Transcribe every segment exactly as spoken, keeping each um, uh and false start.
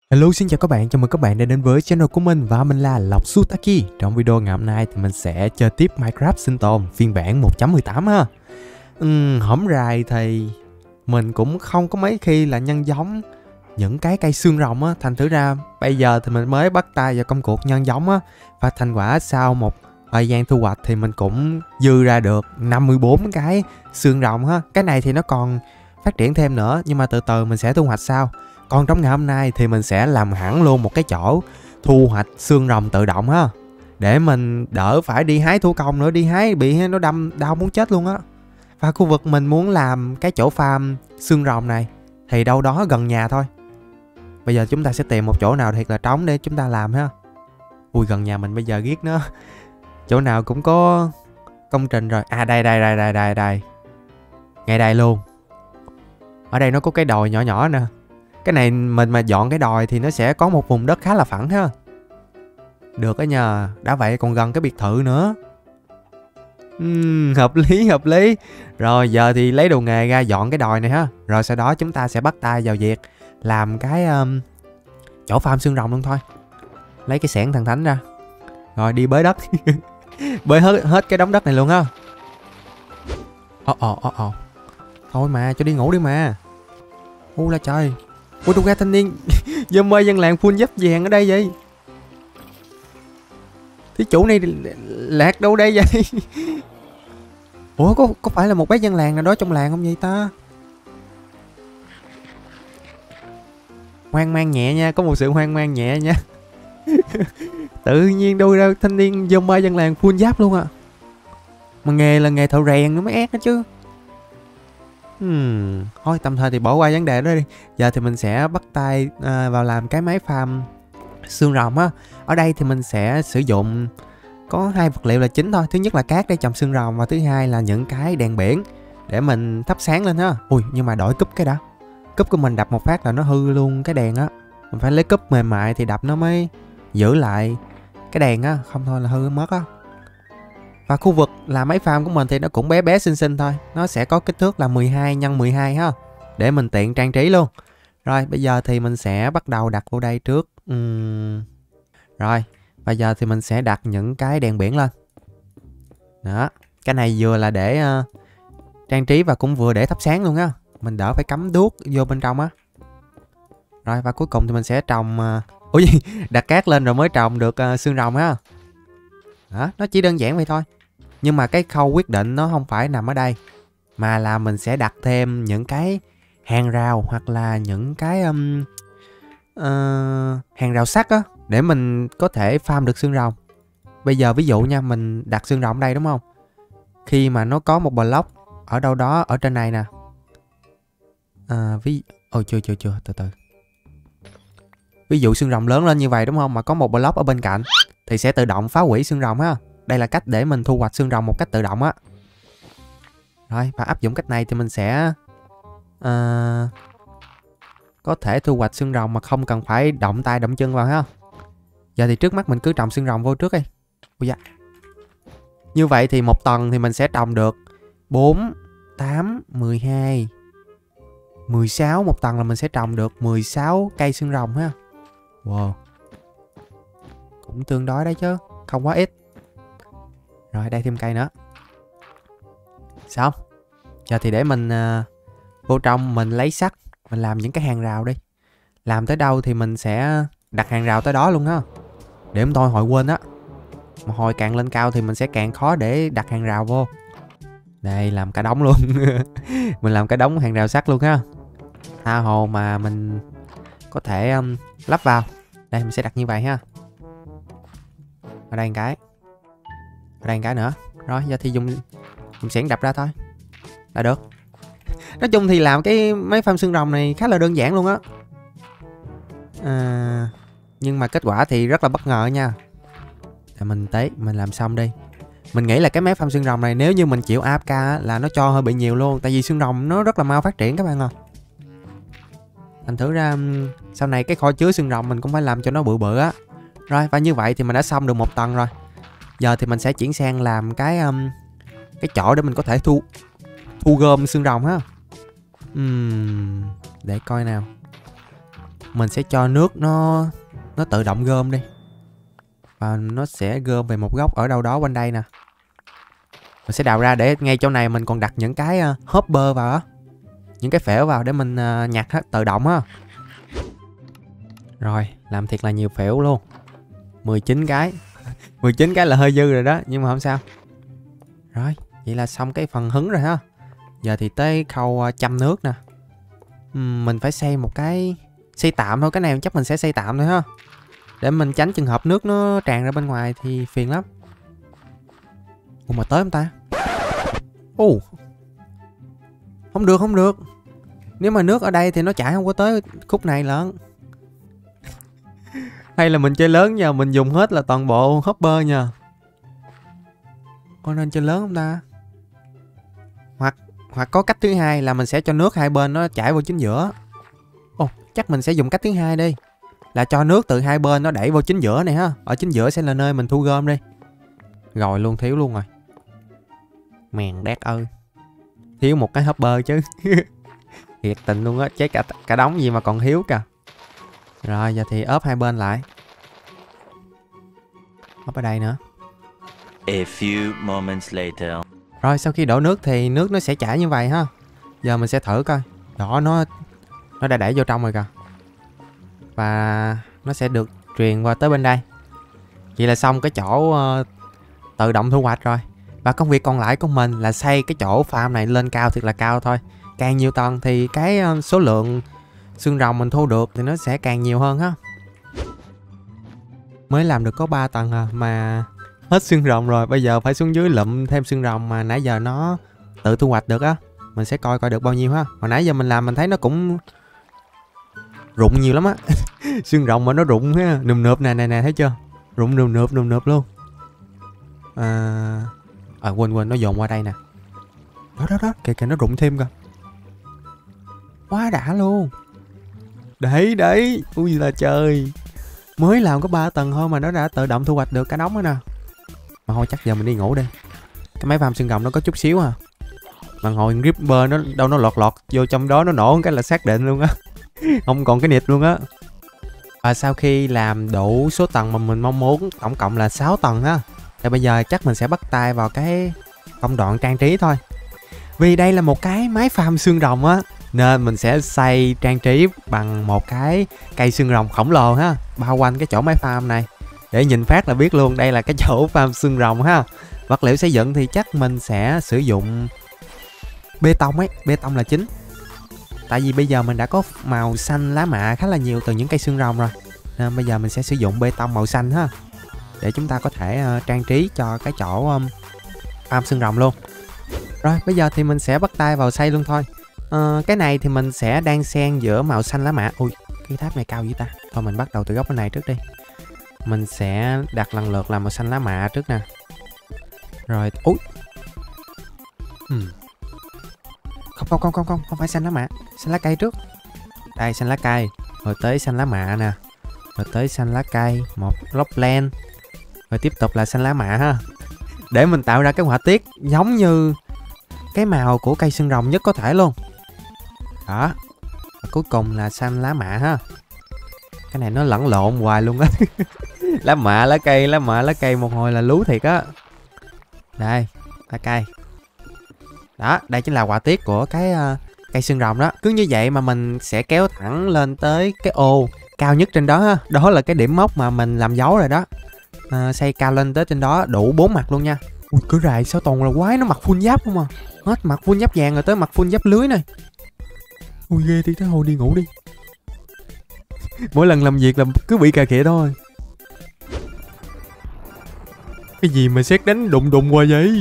Hello, xin chào các bạn, chào mừng các bạn đã đến với channel của mình và mình là Lộc Sutaki. Trong video ngày hôm nay thì mình sẽ chơi tiếp Minecraft sinh tồn phiên bản một chấm mười tám ha. Uhm, hổm rày thì mình cũng không có mấy khi là nhân giống những cái cây xương rồng á, thành thử ra bây giờ thì mình mới bắt tay vào công cuộc nhân giống á, và thành quả sau một thời gian thu hoạch thì mình cũng dư ra được năm mươi bốn cái xương rồng ha. Cái này thì nó còn phát triển thêm nữa, nhưng mà từ từ mình sẽ thu hoạch sau. Còn trong ngày hôm nay thì mình sẽ làm hẳn luôn một cái chỗ thu hoạch xương rồng tự động ha, để mình đỡ phải đi hái thủ công nữa, đi hái bị nó đâm đau muốn chết luôn á. Và khu vực mình muốn làm cái chỗ farm xương rồng này thì đâu đó gần nhà thôi. Bây giờ chúng ta sẽ tìm một chỗ nào thiệt là trống để chúng ta làm ha. Ui, gần nhà mình bây giờ ghét nó. Chỗ nào cũng có công trình rồi. À đây đây đây đây đây đây. Ngay đây luôn. Ở đây nó có cái đồi nhỏ nhỏ nè. Cái này mình mà dọn cái đồi thì nó sẽ có một vùng đất khá là phẳng ha. Được đó nhờ. Đã vậy còn gần cái biệt thự nữa. uhm, Hợp lý hợp lý. Rồi giờ thì lấy đồ nghề ra dọn cái đồi này ha. Rồi sau đó chúng ta sẽ bắt tay vào việc làm cái um, chỗ farm xương rồng luôn thôi. Lấy cái xẻng thần thánh ra. Rồi đi bới đất. Bới hết, hết cái đống đất này luôn ha. Ồ ồ ồ ồ. Thôi mà cho đi ngủ đi mà. U là trời. Ủa đâu ra thanh niên dâm mê dân làng full giáp vàng ở đây vậy? Thí chủ này lạc đâu đây vậy? Ủa có, có phải là một bác dân làng nào đó trong làng không vậy ta? Hoang mang nhẹ nha, có một sự hoang mang nhẹ nha. Tự nhiên đâu ra thanh niên dâm mê dân làng full giáp luôn à. Mà nghề là nghề thợ rèn nữa mới ác đó chứ. Hmm. Thôi tạm thời thì bỏ qua vấn đề đó đi. Giờ thì mình sẽ bắt tay à, vào làm cái máy farm xương rồng á. Ở đây thì mình sẽ sử dụng có hai vật liệu là chính thôi. Thứ nhất là cát để trồng xương rồng, và thứ hai là những cái đèn biển để mình thắp sáng lên ha. Ui, nhưng mà đổi cúp cái đã. Cúp của mình đập một phát là nó hư luôn cái đèn á. Mình phải lấy cúp mềm mại thì đập nó mới giữ lại cái đèn á, không thôi là hư mất á. Và khu vực làm máy farm của mình thì nó cũng bé bé xinh xinh thôi. Nó sẽ có kích thước là mười hai nhân mười hai ha, để mình tiện trang trí luôn. Rồi bây giờ thì mình sẽ bắt đầu đặt vô đây trước. uhm. Rồi bây giờ thì mình sẽ đặt những cái đèn biển lên. Đó. Cái này vừa là để uh, trang trí và cũng vừa để thắp sáng luôn á. Mình đỡ phải cắm đuốc vô bên trong á. Rồi và cuối cùng thì mình sẽ trồng uh... Ủa gì? Đặt cát lên rồi mới trồng được uh, xương rồng á. Đó, nó chỉ đơn giản vậy thôi. Nhưng mà cái khâu quyết định nó không phải nằm ở đây, mà là mình sẽ đặt thêm những cái hàng rào hoặc là những cái um, uh, hàng rào sắt á, để mình có thể farm được xương rồng. Bây giờ ví dụ nha, mình đặt xương rồng ở đây đúng không? Khi mà nó có một block ở đâu đó ở trên này nè. À, ví... Ôi chưa chưa chưa, từ từ. Ví dụ xương rồng lớn lên như vậy đúng không? Mà có một block ở bên cạnh thì sẽ tự động phá hủy xương rồng ha. Đây là cách để mình thu hoạch xương rồng một cách tự động á. Rồi, và áp dụng cách này thì mình sẽ uh, có thể thu hoạch xương rồng mà không cần phải động tay động chân vào ha. Giờ thì trước mắt mình cứ trồng xương rồng vô trước đi. Ui da. Như vậy thì một tầng thì mình sẽ trồng được bốn, tám, mười hai, mười sáu. Một tầng là mình sẽ trồng được mười sáu cây xương rồng ha. Wow, cũng tương đối đấy chứ, không quá ít. Rồi đây thêm cây nữa. Xong. Giờ thì để mình uh, vô trong mình lấy sắt, mình làm những cái hàng rào đi. Làm tới đâu thì mình sẽ đặt hàng rào tới đó luôn á. Để không thôi hồi quên á. Mà hồi càng lên cao thì mình sẽ càng khó để đặt hàng rào vô. Đây làm cả đống luôn. Mình làm cái đống hàng rào sắt luôn ha. Tha hồ mà mình có thể um, lắp vào. Đây mình sẽ đặt như vậy ha. Ở đây một cái. Ở đây một cái nữa. Rồi giờ thì dùng dùng xẻng đập ra thôi là được. Nói chung thì làm cái máy farm xương rồng này khá là đơn giản luôn á. À, nhưng mà kết quả thì rất là bất ngờ nha. Để mình tới mình làm xong đi. Mình nghĩ là cái máy farm xương rồng này nếu như mình chịu a ép ca là nó cho hơi bị nhiều luôn. Tại vì xương rồng nó rất là mau phát triển các bạn ạ. Thành thử ra sau này cái kho chứa xương rồng mình cũng phải làm cho nó bự bự á. Rồi và như vậy thì mình đã xong được một tầng rồi. Giờ thì mình sẽ chuyển sang làm cái um, cái chỗ để mình có thể thu thu gom xương rồng ha. uhm, Để coi nào. mình sẽ cho nước nó nó tự động gom đi. Và nó sẽ gom về một góc ở đâu đó quanh đây nè. Mình sẽ đào ra để ngay chỗ này mình còn đặt những cái uh, hopper vào á. Những cái phễu vào để mình uh, nhặt hết tự động á. Rồi, làm thiệt là nhiều phễu luôn. mười chín cái. mười chín cái là hơi dư rồi đó, nhưng mà không sao. Rồi, vậy là xong cái phần hứng rồi ha. Giờ thì tới khâu uh, chăm nước nè. uhm, Mình phải xây một cái... Xây tạm thôi, cái này chắc mình sẽ xây tạm thôi ha. Để mình tránh trường hợp nước nó tràn ra bên ngoài thì phiền lắm. Ủa mà tới không ta? Ồ, không được, không được. Nếu mà nước ở đây thì nó chảy không có tới khúc này lận. Hay là mình chơi lớn nha, mình dùng hết là toàn bộ hopper nha. Có nên chơi lớn không ta? Hoặc hoặc có cách thứ hai là mình sẽ cho nước hai bên nó chảy vô chính giữa. Ồ, chắc mình sẽ dùng cách thứ hai đi. Là cho nước từ hai bên nó đẩy vô chính giữa này ha. Ở chính giữa sẽ là nơi mình thu gom đi. Rồi luôn, thiếu luôn rồi. Mèn đét ơi. Thiếu một cái hopper chứ. Thiệt tình luôn á, chết cả, cả đống gì mà còn thiếu kìa. Rồi giờ thì ốp hai bên lại. Ốp ở đây nữa. A few moments later. Rồi sau khi đổ nước thì nước nó sẽ chảy như vậy ha. Giờ mình sẽ thử coi. Đó, nó Nó đã đẩy vô trong rồi kìa. Và nó sẽ được truyền qua tới bên đây. Vậy là xong cái chỗ uh, tự động thu hoạch rồi. Và công việc còn lại của mình là xây cái chỗ farm này lên cao thiệt là cao thôi. Càng nhiều tầng thì cái uh, số lượng xương rồng mình thu được thì nó sẽ càng nhiều hơn ha. Mới làm được có ba tầng à, mà hết xương rồng rồi. Bây giờ phải xuống dưới lụm thêm xương rồng mà nãy giờ nó tự thu hoạch được á. Mình sẽ coi coi được bao nhiêu ha. Hồi nãy giờ mình làm mình thấy nó cũng rụng nhiều lắm á. Xương rồng mà nó rụng ha, nùm nượp nè nè nè, thấy chưa? Rụng nùm nượp nùm nượp luôn. À, à quên quên nó dồn qua đây nè. Đó đó đó, kìa kìa nó rụng thêm kìa. Quá đã luôn. Đấy đấy, ui là trời. Mới làm có ba tầng thôi mà nó đã tự động thu hoạch được cả đống rồi nè. Mà thôi chắc giờ mình đi ngủ đi. Cái máy farm xương rồng nó có chút xíu à. Mà ngồi Gripper nó đâu nó lọt lọt vô trong đó nó nổ cái là xác định luôn á. Không còn cái nịt luôn á. Và sau khi làm đủ số tầng mà mình mong muốn, tổng cộng là sáu tầng ha, thì bây giờ chắc mình sẽ bắt tay vào cái công đoạn trang trí thôi. Vì đây là một cái máy farm xương rồng á, nên mình sẽ xây trang trí bằng một cái cây xương rồng khổng lồ ha, bao quanh cái chỗ máy farm này. Để nhìn phát là biết luôn đây là cái chỗ farm xương rồng ha. Vật liệu xây dựng thì chắc mình sẽ sử dụng bê tông ấy, bê tông là chính. Tại vì bây giờ mình đã có màu xanh lá mạ khá là nhiều từ những cây xương rồng rồi, nên bây giờ mình sẽ sử dụng bê tông màu xanh ha, để chúng ta có thể uh, trang trí cho cái chỗ um, farm xương rồng luôn. Rồi bây giờ thì mình sẽ bắt tay vào xây luôn thôi. uh, Cái này thì mình sẽ đang xen giữa màu xanh lá mạ. Ui, cái tháp này cao dữ ta. Thôi mình bắt đầu từ góc bên này trước đi. Mình sẽ đặt lần lượt là màu xanh lá mạ trước nè. Rồi, ui hmm. Không không không không không không phải xanh lá mạ, xanh lá cây trước. Đây, xanh lá cây, rồi tới xanh lá mạ nè, rồi tới xanh lá cây, một lốc len, rồi tiếp tục là xanh lá mạ ha, để mình tạo ra cái họa tiết giống như cái màu của cây xương rồng nhất có thể luôn. Đó, và cuối cùng là xanh lá mạ ha. Cái này nó lẫn lộn hoài luôn á. Lá mạ lá cây, lá mạ lá cây một hồi là lú thiệt á. Đây, lá cây. Đó, đây chính là họa tiết của cái uh, cây xương rồng đó. Cứ như vậy mà mình sẽ kéo thẳng lên tới cái ô cao nhất trên đó ha. Đó là cái điểm mốc mà mình làm dấu rồi đó. uh, Xây cao lên tới trên đó đủ bốn mặt luôn nha. Ui, cứ rài sao toàn là quái nó mặc full giáp không à. Hết mặc full giáp vàng rồi tới mặc full giáp lưới này. Ui ghê thì thôi đi ngủ đi. Mỗi lần làm việc là cứ bị cà khịa thôi. Cái gì mà sét đánh đụng đụng qua vậy?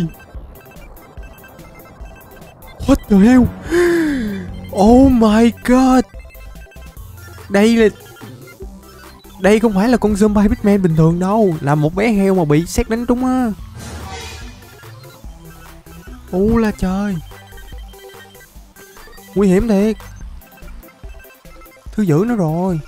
What the hell? Oh my god. Đây là Đây không phải là con zombie Bitman bình thường đâu, là một bé heo mà bị sét đánh trúng á. Ú là trời, nguy hiểm thiệt. Thứ dữ nó rồi.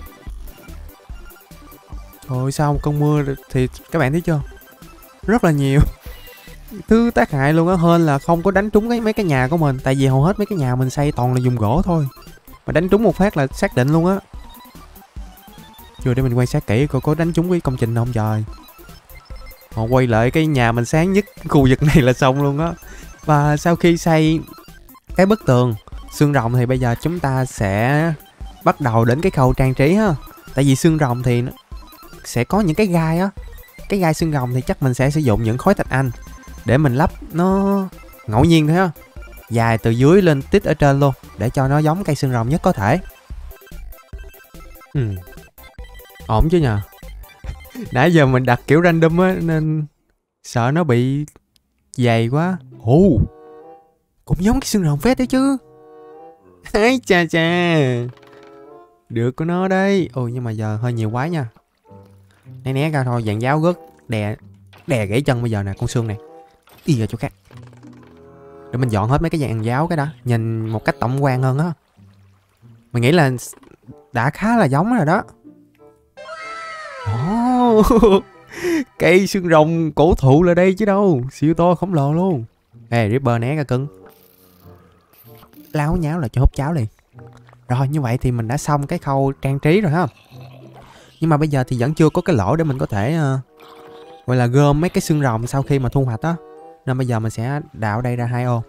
Trời, sao một cơn mưa thì các bạn thấy chưa, rất là nhiều thứ tác hại luôn á. Hên là không có đánh trúng cái mấy cái nhà của mình, tại vì hầu hết mấy cái nhà mình xây toàn là dùng gỗ thôi, mà đánh trúng một phát là xác định luôn á. Rồi để mình quan sát kỹ coi có đánh trúng cái công trình không trời. Họ quay lại cái nhà mình sáng nhất khu vực này là xong luôn á. Và sau khi xây cái bức tường xương rồng thì bây giờ chúng ta sẽ bắt đầu đến cái khâu trang trí ha. Tại vì xương rồng thì nó sẽ có những cái gai á. Cái gai xương rồng thì chắc mình sẽ sử dụng những khối thạch anh để mình lắp nó ngẫu nhiên thôi á, dài từ dưới lên tít ở trên luôn, để cho nó giống cây xương rồng nhất có thể. Ừ. Ổn chứ nhờ. Nãy giờ mình đặt kiểu random á nên sợ nó bị dày quá. Ồ, cũng giống cái xương rồng phết đấy chứ. Ấy cha cha, được của nó đấy. Ôi nhưng mà giờ hơi nhiều quá nha. Né né ra thôi, dạng giáo gớt đè đè gãy chân bây giờ nè con xương này. Đi ra chỗ khác. Để mình dọn hết mấy cái dạng giáo cái đó, nhìn một cách tổng quan hơn á. Mình nghĩ là đã khá là giống rồi đó. Oh, cây xương rồng cổ thụ là đây chứ đâu. Siêu to khổng lồ luôn. Ê Ripper né ra cưng. Láo nháo là cho hút cháo liền. Rồi như vậy thì mình đã xong cái khâu trang trí rồi ha. Nhưng mà bây giờ thì vẫn chưa có cái lỗ để mình có thể uh, gọi là gom mấy cái xương rồng sau khi mà thu hoạch á. Nên bây giờ mình sẽ đào đây ra hai ô.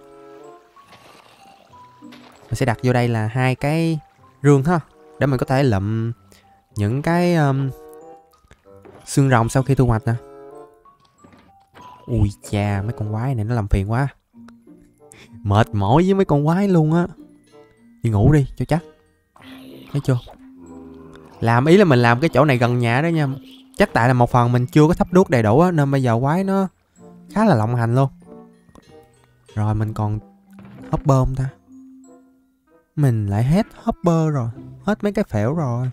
Mình sẽ đặt vô đây là hai cái rương ha, để mình có thể lụm những cái um, xương rồng sau khi thu hoạch nè. Ui chà, mấy con quái này nó làm phiền quá. Mệt mỏi với mấy con quái luôn á. Đi ngủ đi cho chắc. Thấy chưa? Làm ý là mình làm cái chỗ này gần nhà đó nha. Chắc tại là một phần mình chưa có thắp đuốc đầy đủ á, nên bây giờ quái nó khá là lộng hành luôn. Rồi mình còn hopper không ta? Mình lại hết hopper rồi, hết mấy cái phễu rồi.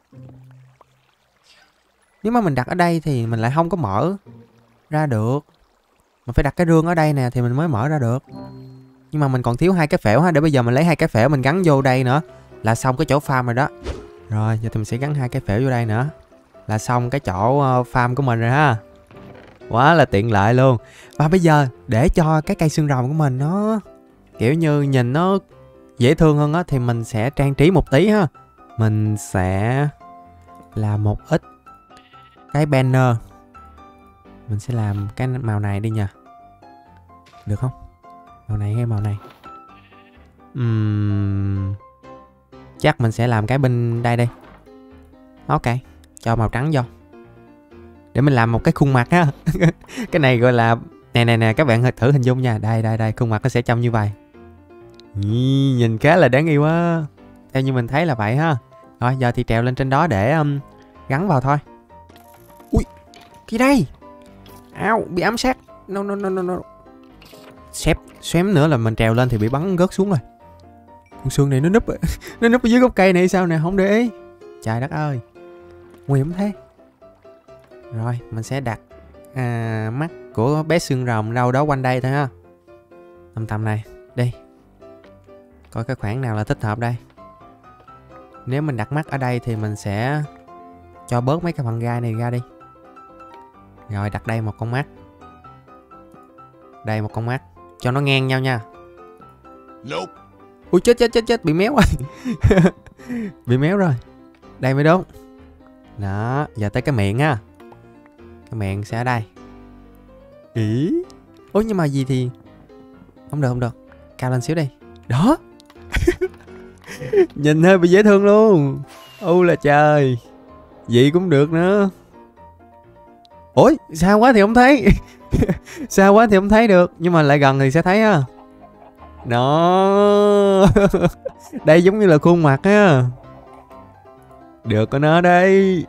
Nếu mà mình đặt ở đây thì mình lại không có mở ra được. Mình phải đặt cái rương ở đây nè thì mình mới mở ra được. Nhưng mà mình còn thiếu hai cái phễu ha. Để bây giờ mình lấy hai cái phễu mình gắn vô đây nữa là xong cái chỗ farm rồi đó. Rồi giờ thì mình sẽ gắn hai cái phễu vô đây nữa là xong cái chỗ farm của mình rồi ha. Quá là tiện lợi luôn. Và bây giờ để cho cái cây xương rồng của mình nó kiểu như nhìn nó dễ thương hơn á, thì mình sẽ trang trí một tí ha. Mình sẽ làm một ít cái banner. Mình sẽ làm cái màu này đi nha. Được không? Màu này hay màu này? Uhm... Chắc mình sẽ làm cái bên đây đi. Ok, cho màu trắng vô. Để mình làm một cái khuôn mặt á. Cái này gọi là... Nè nè nè, các bạn thử hình dung nha. Đây đây đây, khuôn mặt nó sẽ trông như vậy. Ý, nhìn khá là đáng yêu á. Theo như mình thấy là vậy ha. Rồi giờ thì trèo lên trên đó để um, gắn vào thôi. Ui, cái đây. Ao, bị ám sát. No no no no no. Xếp, xém nữa là mình trèo lên thì bị bắn rớt xuống rồi. Con xương này nó núp nó núp ở dưới gốc cây này sao nè, không để ý. Trời đất ơi, nguy hiểm thế. Rồi mình sẽ đặt à, mắt của bé xương rồng đâu đó quanh đây thôi ha. Tầm tầm này đi. Coi cái khoảng nào là thích hợp đây. Nếu mình đặt mắt ở đây thì mình sẽ cho bớt mấy cái phần gai này ra đi. Rồi đặt đây một con mắt. Đây một con mắt. Cho nó ngang nhau nha. Nope. Ui chết chết chết chết, bị méo rồi. Bị méo rồi. Đây mới đúng. Đó, giờ tới cái miệng á. Cái miệng sẽ ở đây. Ý. Ủa nhưng mà gì thì không được không được. Cao lên xíu đi. Đó. Nhìn hơi bị dễ thương luôn. U là trời. Vậy cũng được nữa. Ủa xa quá thì không thấy. Xa quá thì không thấy được. Nhưng mà lại gần thì sẽ thấy á. Đó. Đây giống như là khuôn mặt á. Được có nó đây.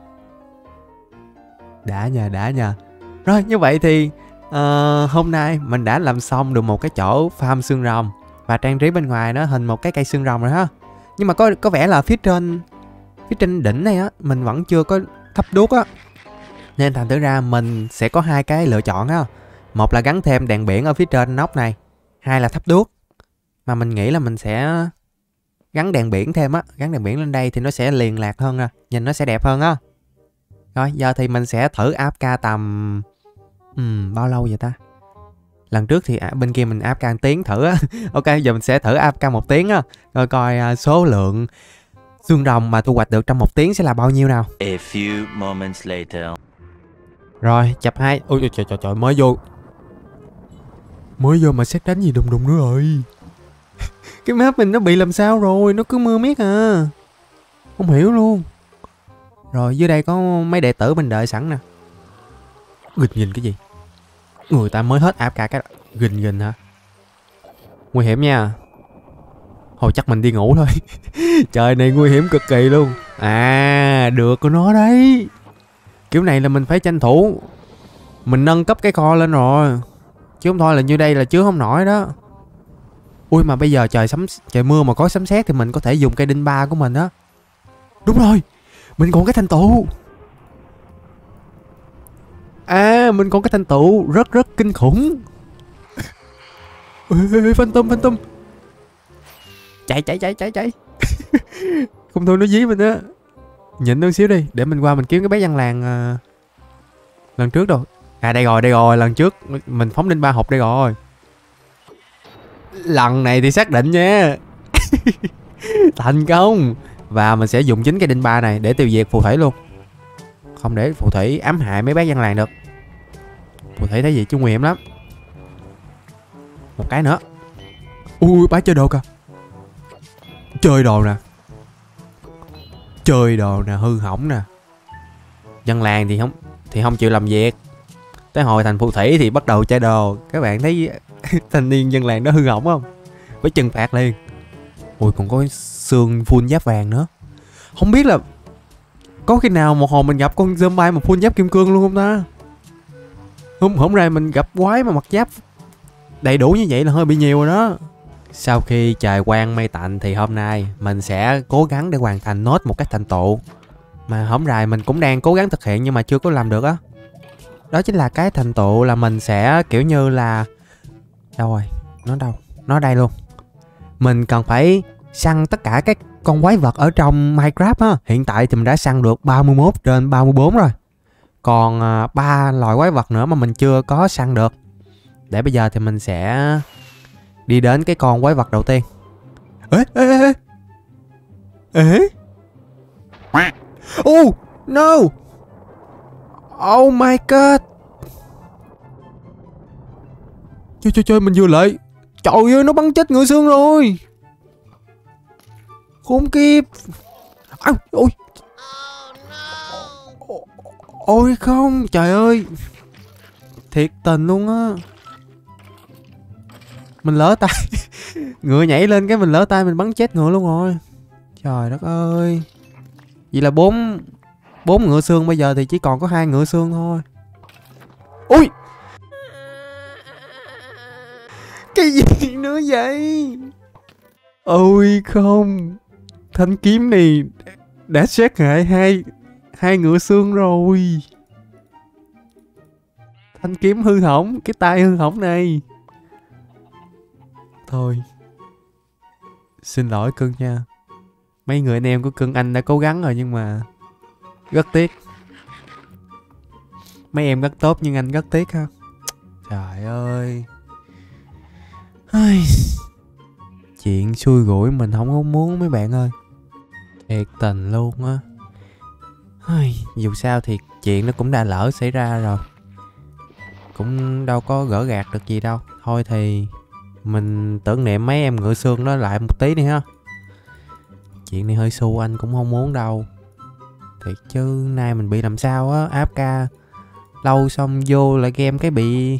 Đã nha, đã nha. Rồi như vậy thì uh, hôm nay mình đã làm xong được một cái chỗ farm xương rồng. Và trang trí bên ngoài nó hình một cái cây xương rồng rồi ha. Nhưng mà có có vẻ là phía trên Phía trên đỉnh này á mình vẫn chưa có thắp đuốc á. Nên thành thử ra mình sẽ có hai cái lựa chọn á. Một là gắn thêm đèn biển ở phía trên nóc này, hai là thắp đuốc. Mà mình nghĩ là mình sẽ gắn đèn biển thêm á. Gắn đèn biển lên đây thì nó sẽ liền lạc hơn nè. Nhìn nó sẽ đẹp hơn á. Rồi giờ thì mình sẽ thử áp ca tầm uhm, bao lâu vậy ta? Lần trước thì à, bên kia mình áp ca một tiếng thử á. Ok giờ mình sẽ thử áp ca một tiếng á. Rồi coi à, số lượng xương rồng mà thu hoạch được trong một tiếng sẽ là bao nhiêu nào? A few moments later. Rồi, chập hai. Ôi trời trời trời, mới vô. Mới vô mà xét đánh gì đùng đùng nữa rồi. Cái map mình nó bị làm sao rồi, nó cứ mưa miết à. Không hiểu luôn. Rồi dưới đây có mấy đệ tử mình đợi sẵn nè. Gình gình cái gì? Người ta mới hết áp cả cái gình gình hả? Nguy hiểm nha. Thôi chắc mình đi ngủ thôi. Trời này nguy hiểm cực kỳ luôn. À, được của nó đấy. Kiểu này là mình phải tranh thủ. Mình nâng cấp cái kho lên rồi. Chứ không thôi là như đây là chứa không nổi đó. Ui mà bây giờ trời sấm trời mưa mà có sấm sét thì mình có thể dùng cây đinh ba của mình đó. Đúng rồi. Mình còn cái thanh tụ. À, mình còn cái thanh tụ rất rất kinh khủng. Ê, ê, ê, Phantom, Phantom. Chạy, chạy, chạy, chạy, chạy. Không thôi nó dí mình á. Nhịn đôi xíu đi, để mình qua mình kiếm cái bé dân làng uh, lần trước đâu. À đây rồi, đây rồi, lần trước mình phóng đinh ba hộp đây rồi. Lần này thì xác định nha. Thành công. Và mình sẽ dùng chính cái đinh ba này để tiêu diệt phù thủy luôn. Không để phù thủy ám hại mấy bé dân làng được. Phù thủy thấy gì chứ nguy hiểm lắm. Một cái nữa. Ui, bá chơi đồ kìa. Chơi đồ nè. Chơi đồ nè, hư hỏng nè. Dân làng thì không thì không chịu làm việc. Tới hồi thành phù thủy thì bắt đầu chơi đồ. Các bạn thấy thanh niên dân làng đó hư hỏng không? Phải trừng phạt liền. Ui, còn có xương full giáp vàng nữa. Không biết là có khi nào một hồi mình gặp con zombie mà full giáp kim cương luôn không ta? Hôm hôm nay mình gặp quái mà mặc giáp đầy đủ như vậy là hơi bị nhiều rồi đó. Sau khi trời quang mây tạnh thì hôm nay mình sẽ cố gắng để hoàn thành nốt một cái thành tựu mà hổng rày mình cũng đang cố gắng thực hiện nhưng mà chưa có làm được á. Đó. đó chính là cái thành tựu là mình sẽ kiểu như là đâu rồi? Nó đâu? Nó đây luôn. Mình cần phải săn tất cả các con quái vật ở trong Minecraft á. Hiện tại thì mình đã săn được ba mươi mốt trên ba mươi bốn rồi. Còn ba uh, loài quái vật nữa mà mình chưa có săn được. Để bây giờ thì mình sẽ đi đến cái con quái vật đầu tiên. Ê ê ê ê. Oh no. Oh my god. Chơi chơi chơi mình vừa lại. Trời ơi nó bắn chết ngựa xương rồi. Khốn kiếp. À, ôi. Ôi không, trời ơi. Thiệt tình luôn á. Mình lỡ tay. Ngựa nhảy lên cái mình lỡ tay mình bắn chết ngựa luôn rồi. Trời đất ơi. Vậy là bốn bốn ngựa xương bây giờ thì chỉ còn có hai ngựa xương thôi. Ui. Cái gì nữa vậy? Ôi không. Thanh kiếm này đã sát hại hai hai ngựa xương rồi. Thanh kiếm hư hỏng, cái tay hư hỏng này. Thôi. Xin lỗi cưng nha. Mấy người anh em của cưng anh đã cố gắng rồi nhưng mà rất tiếc. Mấy em rất tốt nhưng anh rất tiếc ha. Trời ơi. Chuyện xui rủi mình không có muốn mấy bạn ơi. Thiệt tình luôn á. Dù sao thì chuyện nó cũng đã lỡ xảy ra rồi. Cũng đâu có gỡ gạt được gì đâu. Thôi thì mình tưởng niệm mấy em ngựa xương đó lại một tí đi ha. Chuyện này hơi xu anh cũng không muốn đâu. Thiệt chứ nay mình bị làm sao á. Áp ca lâu xong vô lại game cái bị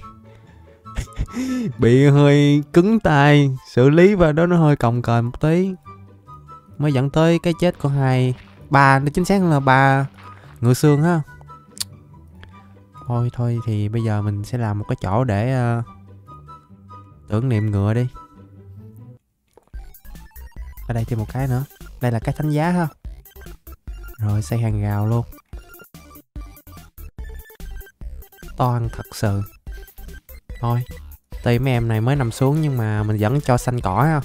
bị hơi cứng tay. Xử lý vào đó nó hơi cồng kềnh một tí. Mới dẫn tới cái chết của hai ba, nó chính xác là ba ngựa xương ha. Thôi thôi thì bây giờ mình sẽ làm một cái chỗ để uh, tưởng niệm ngựa đi. Ở đây thêm một cái nữa. Đây là cái thánh giá ha. Rồi xây hàng rào luôn. Toan thật sự. Thôi tuy mấy em này mới nằm xuống nhưng mà mình vẫn cho xanh cỏ ha.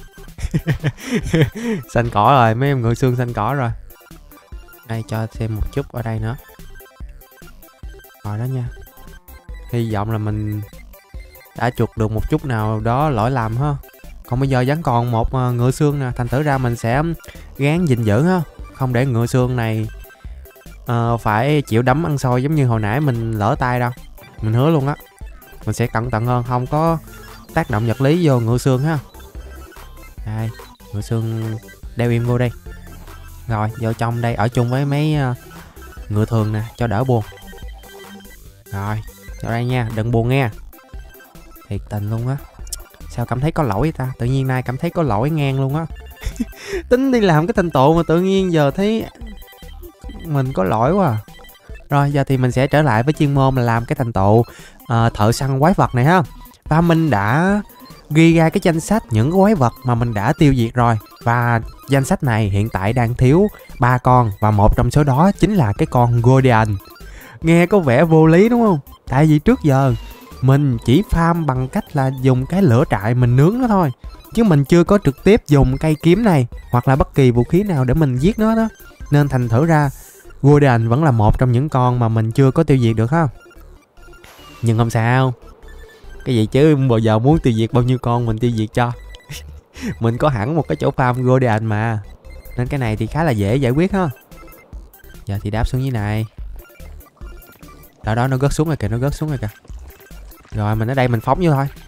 Xanh cỏ rồi, mấy em ngựa xương xanh cỏ rồi. Đây cho thêm một chút ở đây nữa. Rồi đó nha. Hy vọng là mình đã chuộc được một chút nào đó lỗi lầm ha. Còn bây giờ vẫn còn một ngựa xương nè. Thành thử ra mình sẽ gán gìn giữ ha. Không để ngựa xương này uh, phải chịu đấm ăn xôi giống như hồi nãy mình lỡ tay đâu. Mình hứa luôn á. Mình sẽ cẩn thận hơn, không có tác động vật lý vô ngựa xương ha. Đây, ngựa xương đeo im vô đây. Rồi, vô trong đây ở chung với mấy uh, ngựa thường nè, cho đỡ buồn. Rồi, vào đây nha, đừng buồn nghe. Thiệt tình luôn á. Sao cảm thấy có lỗi vậy ta? Tự nhiên nay cảm thấy có lỗi ngang luôn á. Tính đi làm cái thành tựu mà tự nhiên giờ thấy mình có lỗi quá à. Rồi giờ thì mình sẽ trở lại với chuyên môn là làm cái thành tựu uh, thợ săn quái vật này ha. Và mình đã ghi ra cái danh sách những cái quái vật mà mình đã tiêu diệt rồi. Và danh sách này hiện tại đang thiếu ba con. Và một trong số đó chính là cái con Guardian. Nghe có vẻ vô lý đúng không? Tại vì trước giờ mình chỉ farm bằng cách là dùng cái lửa trại mình nướng nó thôi, chứ mình chưa có trực tiếp dùng cây kiếm này hoặc là bất kỳ vũ khí nào để mình giết nó đó. Nên thành thử ra Guardian vẫn là một trong những con mà mình chưa có tiêu diệt được ha. Nhưng không sao. Cái gì chứ bao giờ muốn tiêu diệt bao nhiêu con mình tiêu diệt cho. Mình có hẳn một cái chỗ farm Guardian mà. Nên cái này thì khá là dễ giải quyết ha. Giờ thì đáp xuống dưới này. Đó đó, nó rớt xuống rồi kìa, nó rớt xuống rồi kìa. Rồi mình ở đây mình phóng vô thôi.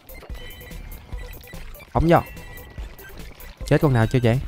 Phóng vô. Chết con nào chưa vậy?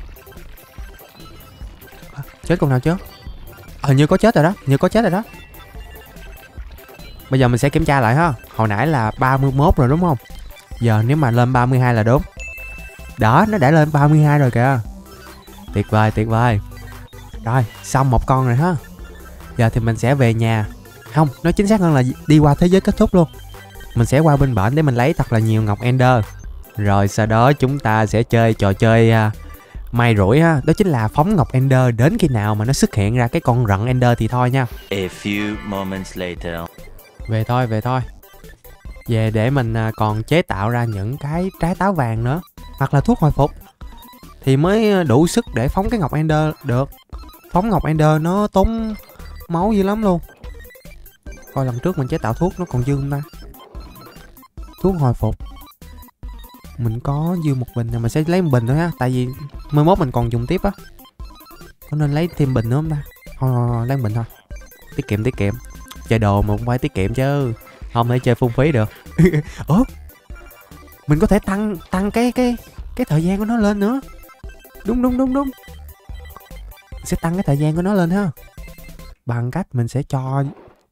À, chết con nào chưa? Hình như có chết rồi đó, hình như có chết rồi đó. Bây giờ mình sẽ kiểm tra lại ha. Hồi nãy là ba mươi mốt rồi đúng không? Giờ nếu mà lên ba mươi hai là đúng. Đó, nó đã lên ba mươi hai rồi kìa. Tuyệt vời, tuyệt vời. Rồi, xong một con rồi ha. Giờ thì mình sẽ về nhà. Không, nói chính xác hơn là đi qua thế giới kết thúc luôn. Mình sẽ qua bên bển để mình lấy thật là nhiều ngọc Ender. Rồi sau đó chúng ta sẽ chơi trò chơi uh, may rủi ha. Đó chính là phóng ngọc Ender đến khi nào mà nó xuất hiện ra cái con rận Ender thì thôi nha. A few moments later. Về thôi, về thôi. Về để mình uh, còn chế tạo ra những cái trái táo vàng nữa. Hoặc là thuốc hồi phục. Thì mới đủ sức để phóng cái ngọc Ender được. Phóng ngọc Ender nó tốn máu dữ lắm luôn. Coi lần trước mình chế tạo thuốc nó còn dư không ta? Thuốc hồi phục mình có dư một bình, mình sẽ lấy một bình thôi ha. Tại vì mai mốt mình còn dùng tiếp á. Có nên lấy thêm bình nữa không ta? Thôi, thôi lấy một bình thôi. Tiết kiệm tiết kiệm. Chơi đồ mà cũng phải tiết kiệm chứ. Không thể chơi phung phí được. Ủa? Mình có thể tăng tăng cái cái cái thời gian của nó lên nữa. Đúng đúng đúng đúng. Mình sẽ tăng cái thời gian của nó lên ha. Bằng cách mình sẽ cho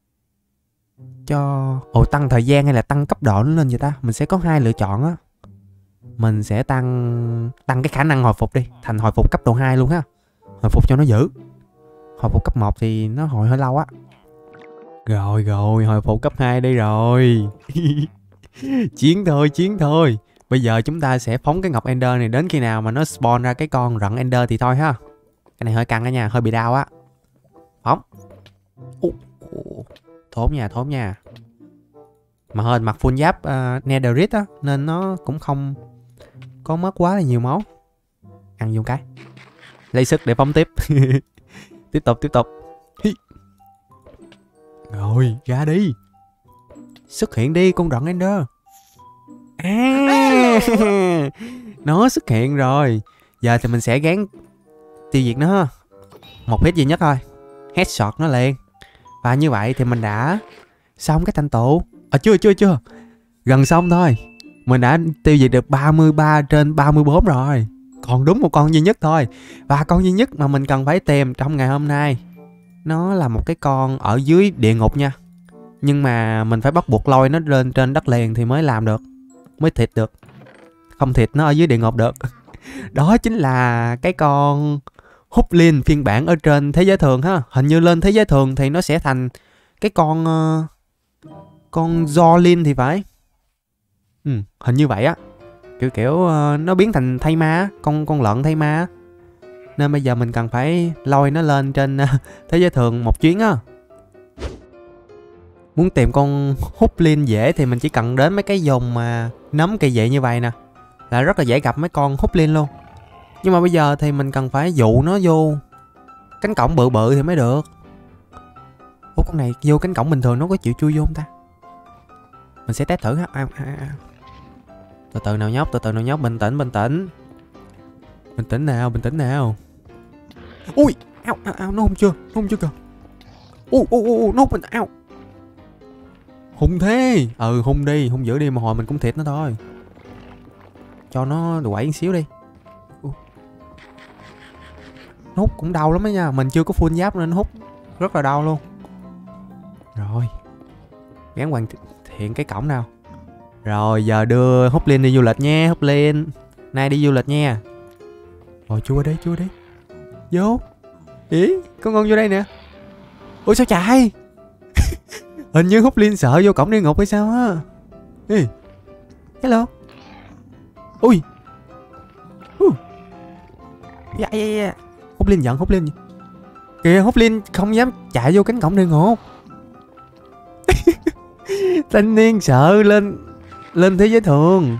cho ồ tăng thời gian hay là tăng cấp độ nó lên vậy ta? Mình sẽ có hai lựa chọn á. Mình sẽ tăng tăng cái khả năng hồi phục đi, thành hồi phục cấp độ hai luôn ha. Hồi phục cho nó dữ. Hồi phục cấp một thì nó hồi hơi lâu á. Rồi rồi, hồi phục cấp hai đây rồi. Chiến thôi, chiến thôi. Bây giờ chúng ta sẽ phóng cái ngọc Ender này đến khi nào mà nó spawn ra cái con rận Ender thì thôi ha. Cái này hơi căng đó nha, hơi bị đau á. Phóng. Ủa, ủa. Thốn nha, thốn nha. Mà hên mặc full giáp uh, Netherite á, nên nó cũng không có mất quá là nhiều máu. Ăn vô cái. Lấy sức để phóng tiếp. Tiếp tục, tiếp tục. Hi. Rồi, ra đi. Xuất hiện đi con rận Ender. À, nó xuất hiện rồi. Giờ thì mình sẽ gán tiêu diệt nó. Một hit duy nhất thôi. Headshot nó liền. Và như vậy thì mình đã xong cái thành tựu. À chưa chưa chưa. Gần xong thôi. Mình đã tiêu diệt được ba mươi ba trên ba mươi bốn rồi. Còn đúng một con duy nhất thôi. Và con duy nhất mà mình cần phải tìm trong ngày hôm nay, nó là một cái con ở dưới địa ngục nha. Nhưng mà mình phải bắt buộc lôi nó lên trên đất liền thì mới làm được, mới thịt được. Không thịt nó ở dưới địa ngục được. Đó chính là cái con Hoplin phiên bản ở trên thế giới thường ha. Hình như lên thế giới thường thì nó sẽ thành cái con uh, con Zorlin thì phải. Ừ, hình như vậy á. Kiểu kiểu uh, nó biến thành thay ma, con con lợn thay ma. Nên bây giờ mình cần phải lôi nó lên trên uh, thế giới thường một chuyến á. Muốn tìm con Hoplin dễ thì mình chỉ cần đến mấy cái vùng mà nấm cây vậy như vậy nè, là rất là dễ gặp mấy con Hoplin luôn. Nhưng mà bây giờ thì mình cần phải dụ nó vô cánh cổng bự bự thì mới được. Ủa con này vô cánh cổng bình thường nó có chịu chui vô không ta? Mình sẽ test thử ha. À, à, à. Từ từ nào nhóc, từ từ nào nhóc, bình tĩnh, bình tĩnh. Bình tĩnh nào, bình tĩnh nào. Ui, Ao, ao, ao, nó hung chưa? Nó hung chưa kìa. Ô, ô, ô, nó hung mình, ao. Hung thế. Ừ, hung đi, hung dữ đi mà hồi mình cũng thịt nó thôi. Cho nó quẩy một xíu đi. Ủa. Nó hút cũng đau lắm đó nha. Mình chưa có full giáp nên hút rất là đau luôn. Rồi. Gắn hoàn thiện cái cổng nào. Rồi giờ đưa Hút Linh đi du lịch nha. Hút Linh, nay đi du lịch nha. Rồi chui đi, chui đi. Vô. Ý, con ngon vô đây nè. Ủa sao chạy? Hình như Hút Linh sợ vô cổng địa ngục hay sao á. Ê. Hello. Ui. Uh. Dạ dạ dạ. Hút Linh giận, Hút Linh. Kìa, Hút Linh không dám chạy vô cánh cổng địa ngục. Thanh niên sợ lên lên thế giới thường.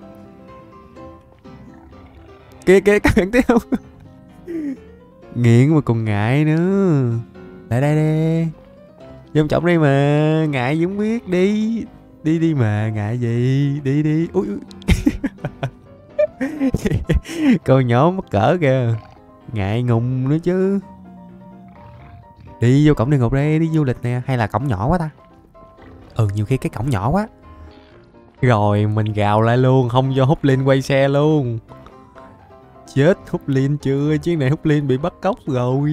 Kìa kìa, các bạn thấy không? Nghiện mà còn ngại nữa. Lại đây đi. Vô trọng đây mà. Ngại giống biết đi. Đi đi mà, ngại gì. Đi đi. Ui, ui. Con nhỏ mắc cỡ kìa. Ngại ngùng nữa chứ. Đi vô cổng địa ngục đây. Đi du lịch nè. Hay là cổng nhỏ quá ta? Ừ, nhiều khi cái cổng nhỏ quá. Rồi mình gào lại luôn. Không cho Hút Linh quay xe luôn. Chết Hút Linh chưa? Chuyến này Hút Linh bị bắt cóc rồi.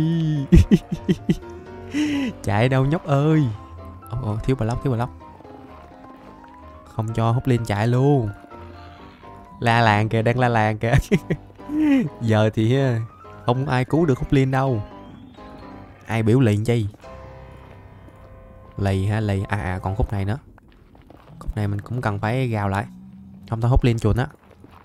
Chạy đâu nhóc ơi. Ồ, ồ, thiếu bà lóc, thiếu bà lóc. Không cho Hút Linh chạy luôn. La làng kìa, đang la làng kìa. Giờ thì không ai cứu được Hút Linh đâu. Ai biểu liền chi. Lì ha, lì. À, à còn khúc này nữa. Khúc này mình cũng cần phải gào lại. Không thôi Hút Linh chuồn á.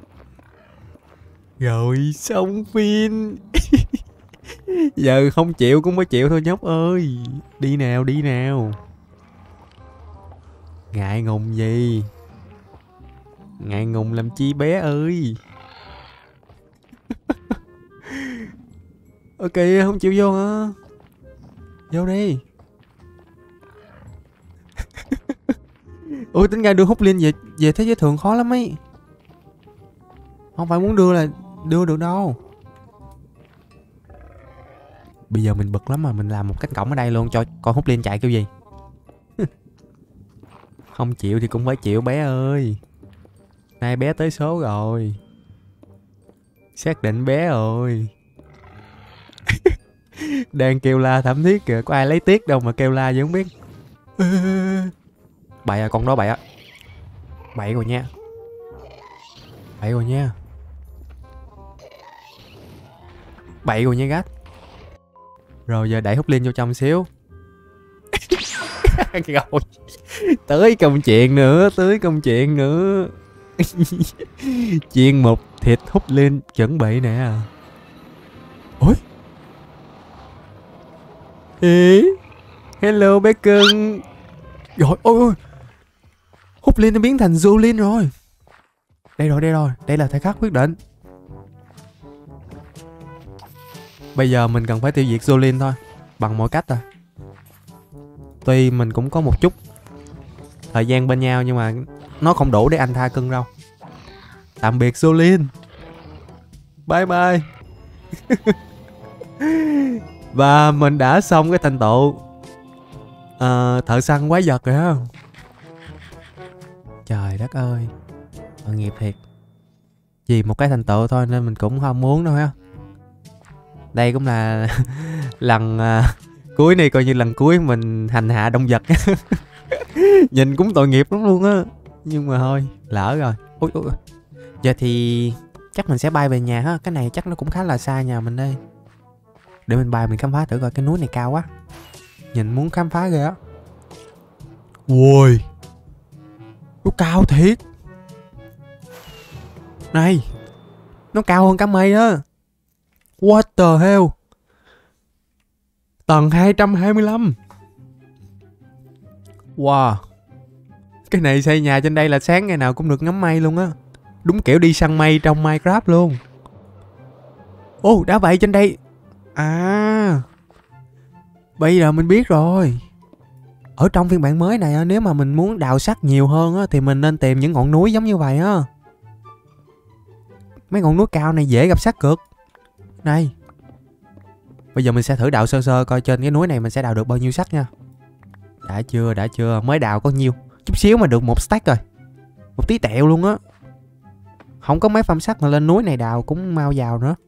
Rồi xong phim. Giờ không chịu cũng mới chịu thôi nhóc ơi. Đi nào, đi nào. Ngại ngùng gì. Ngại ngùng làm chi bé ơi. Ok, không chịu vô hả? Vô đi. Ôi tính ra đưa Hút Linh về về thế giới thường khó lắm ấy. Không phải muốn đưa là đưa được đâu. Bây giờ mình bực lắm mà mình làm một cánh cổng ở đây luôn cho con Hút Linh chạy kiểu gì. Không chịu thì cũng phải chịu bé ơi. Nay bé tới số rồi. Xác định bé rồi. Đang kêu la thảm thiết kìa. Có ai lấy tiếc đâu mà kêu la vậy không biết. Bậy à, con đó bậy á. Bậy rồi nha. Bậy rồi nha. Bậy rồi nha gắt. Rồi giờ đẩy Hút Linh vô trong xíu. Rồi. Tới công chuyện nữa. Tới công chuyện nữa. Chiên một thịt Hút Linh chuẩn bị nè. Ôi. Ê. Hello bé cưng. Rồi ôi ôi. Hút Linh nó biến thành Jolin rồi. Đây rồi, đây rồi. Đây là thời khắc quyết định. Bây giờ mình cần phải tiêu diệt Jolin thôi. Bằng mọi cách thôi. Tuy mình cũng có một chút thời gian bên nhau, nhưng mà nó không đủ để anh tha cưng đâu. Tạm biệt Jolin. Bye bye. Và mình đã xong cái thành tựu à, thợ săn quái vật rồi ha. Trời đất ơi, tội nghiệp thiệt. Vì một cái thành tựu thôi nên mình cũng không muốn đâu ha. Đây cũng là lần uh, cuối này, coi như lần cuối mình hành hạ động vật. Nhìn cũng tội nghiệp lắm luôn á. Nhưng mà thôi, lỡ rồi. Ui, ui. Giờ thì chắc mình sẽ bay về nhà ha. Cái này chắc nó cũng khá là xa nhà mình đây. Để mình bay mình khám phá thử coi. Cái núi này cao quá. Nhìn muốn khám phá ghê á. Ui, nó cao thiệt. Này, nó cao hơn cả mây á. What the hell. Tầng hai trăm hai mươi lăm. Wow. Cái này xây nhà trên đây là sáng ngày nào cũng được ngắm mây luôn á. Đúng kiểu đi săn mây trong Minecraft luôn. Ồ, oh, đã vậy trên đây. À, bây giờ mình biết rồi. Ở trong phiên bản mới này, nếu mà mình muốn đào sắt nhiều hơn thì mình nên tìm những ngọn núi giống như vậy á. Mấy ngọn núi cao này dễ gặp sắt cực. Này, Bây giờ mình sẽ thử đào sơ sơ coi trên cái núi này mình sẽ đào được bao nhiêu sắt nha. Đã chưa, đã chưa, mới đào có nhiêu. Chút xíu mà được một stack rồi. Một tí tẹo luôn á. Không có mấy farm sắt mà lên núi này đào cũng mau vào nữa.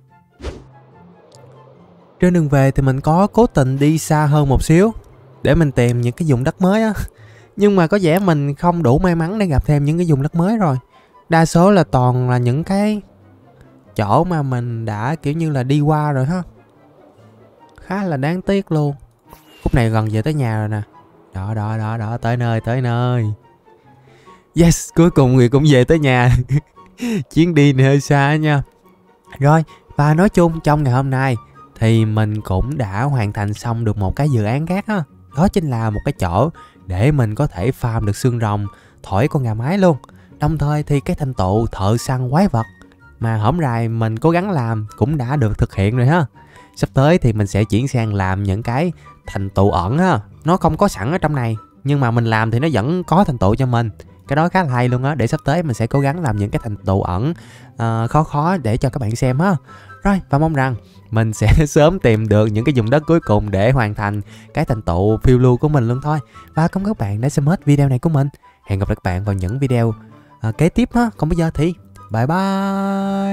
Trên đường về thì mình có cố tình đi xa hơn một xíu để mình tìm những cái vùng đất mới á. Nhưng mà có vẻ mình không đủ may mắn để gặp thêm những cái vùng đất mới rồi. Đa số là toàn là những cái chỗ mà mình đã kiểu như là đi qua rồi ha. Khá là đáng tiếc luôn. Khúc này gần về tới nhà rồi nè. Đó đó đó đó, tới nơi tới nơi. Yes, cuối cùng thì cũng về tới nhà. Chuyến đi này hơi xa nha. Rồi, và nói chung trong ngày hôm nay thì mình cũng đã hoàn thành xong được một cái dự án khác á. Đó chính là một cái chỗ để mình có thể farm được xương rồng, thổi con gà mái luôn. Đồng thời thì cái thành tựu thợ săn quái vật mà hổm rày mình cố gắng làm cũng đã được thực hiện rồi ha. Sắp tới thì mình sẽ chuyển sang làm những cái thành tựu ẩn ha. Nó không có sẵn ở trong này, nhưng mà mình làm thì nó vẫn có thành tựu cho mình. Cái đó khá là hay luôn á. Để sắp tới mình sẽ cố gắng làm những cái thành tựu ẩn uh, khó khó để cho các bạn xem ha. Rồi, và mong rằng mình sẽ sớm tìm được những cái vùng đất cuối cùng để hoàn thành cái thành tựu phiêu lưu của mình luôn thôi. Và cảm ơn các bạn đã xem hết video này của mình. Hẹn gặp lại các bạn vào những video uh, kế tiếp ha. Còn bây giờ thì bye bye.